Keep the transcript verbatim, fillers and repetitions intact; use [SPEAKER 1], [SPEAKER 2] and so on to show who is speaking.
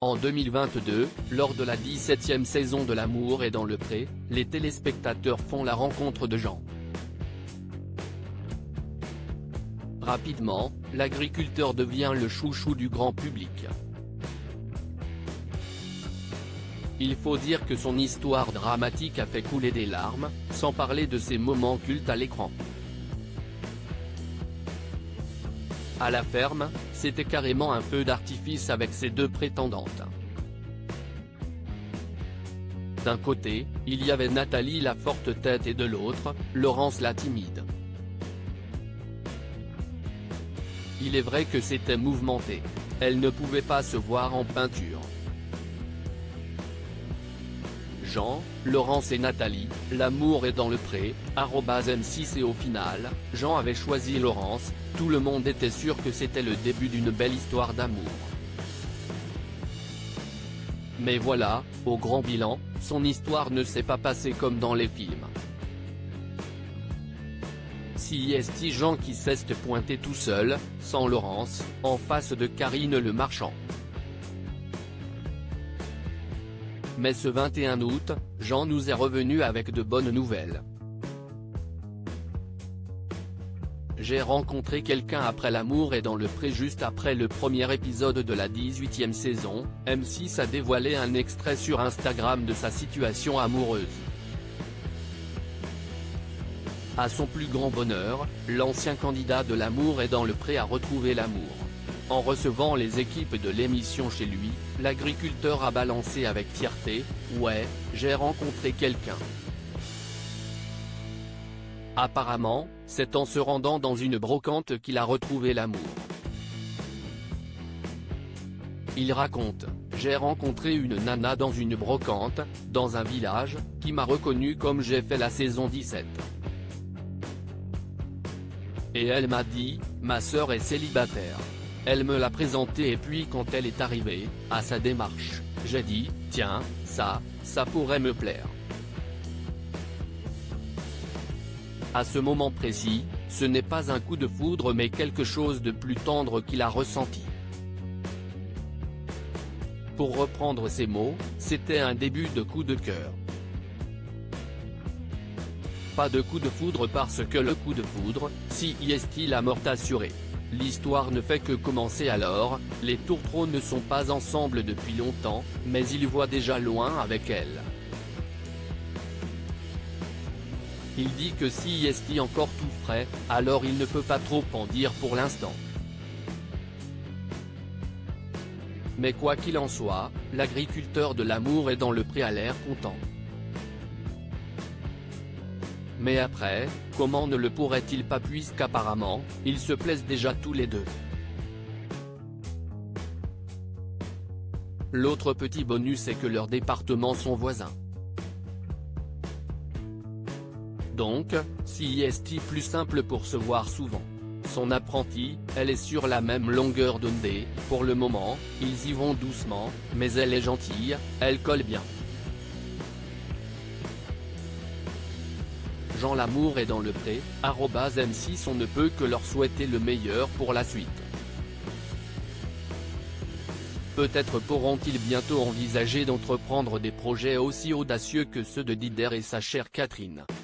[SPEAKER 1] En deux mille vingt-deux, lors de la dix-septième saison de L'amour est dans le pré, les téléspectateurs font la rencontre de Jean. Rapidement, l'agriculteur devient le chouchou du grand public. Il faut dire que son histoire dramatique a fait couler des larmes, sans parler de ses moments cultes à l'écran. À la ferme, c'était carrément un feu d'artifice avec ses deux prétendantes. D'un côté, il y avait Nathalie la forte tête et de l'autre, Laurence la timide. Il est vrai que c'était mouvementé. Elle ne pouvait pas se voir en peinture. Jean, Laurence et Nathalie, l'amour est dans le pré, arobase M six et au final, Jean avait choisi Laurence, tout le monde était sûr que c'était le début d'une belle histoire d'amour. Mais voilà, au grand bilan, son histoire ne s'est pas passée comme dans les films. Si est Jean qui s'est pointé tout seul, sans Laurence, en face de Karine Le Marchand. Mais ce vingt et un août, Jean nous est revenu avec de bonnes nouvelles. J'ai rencontré quelqu'un après L'amour est dans le pré. Juste après le premier épisode de la dix-huitième saison, M six a dévoilé un extrait sur Instagram de sa situation amoureuse. À son plus grand bonheur, l'ancien candidat de L'amour est dans le pré a retrouvé l'amour. En recevant les équipes de l'émission chez lui, l'agriculteur a balancé avec fierté « Ouais, j'ai rencontré quelqu'un ». Apparemment, c'est en se rendant dans une brocante qu'il a retrouvé l'amour. Il raconte « J'ai rencontré une nana dans une brocante, dans un village, qui m'a reconnu comme j'ai fait la saison dix-sept. Et elle m'a dit, ma sœur est célibataire. Elle me l'a présenté et puis quand elle est arrivée, à sa démarche, j'ai dit, tiens, ça, ça pourrait me plaire. À ce moment précis, ce n'est pas un coup de foudre mais quelque chose de plus tendre qu'il a ressenti. Pour reprendre ses mots, c'était un début de coup de cœur. Pas de coup de foudre parce que le coup de foudre, si y est-il la mort assurée. L'histoire ne fait que commencer alors, les tourtereaux ne sont pas ensemble depuis longtemps, mais il voit déjà loin avec elle. Il dit que si y est encore tout frais, alors il ne peut pas trop en dire pour l'instant. Mais quoi qu'il en soit, l'agriculteur de L'amour est dans le pré a l'air content. Mais après, comment ne le pourrait-il pas puisqu'apparemment, ils se plaisent déjà tous les deux. L'autre petit bonus est que leurs départements sont voisins. Donc, si est plus simple pour se voir souvent. Son apprentie, elle est sur la même longueur d'onde et, pour le moment, ils y vont doucement, mais elle est gentille, elle colle bien. Jean L'amour est dans le pré, arobase M six on ne peut que leur souhaiter le meilleur pour la suite. Peut-être pourront-ils bientôt envisager d'entreprendre des projets aussi audacieux que ceux de Dider et sa chère Catherine.